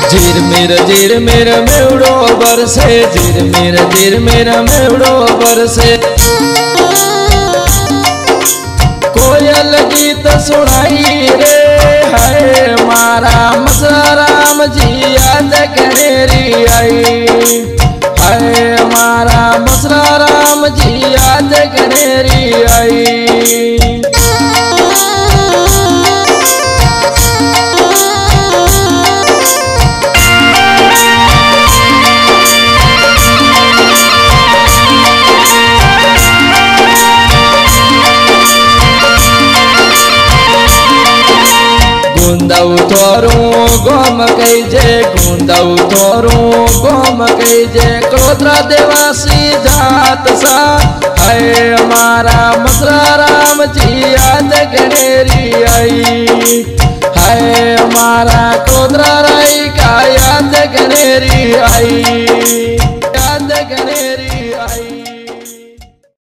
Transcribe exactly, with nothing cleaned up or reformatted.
झिरमिर झिरमिर मेवड़ो बरसे, झिरमिर झिरमिर मेवड़ो बरसे। कोयल गीत सुनाई रे है मारा मसरा राम जी याद कनेरी आई, है मारा मसरा राम जी याद कनेरी आई। गुंदऊ थोरू गोम कईजे, गुंदऊ थोरू गोम कईजे। क्रोध्रा देवासी जात सा है हमारा मसरा राम जी याद कनेरी आई, है हमारा क्रोध्रा राई का याद कनेरी आई।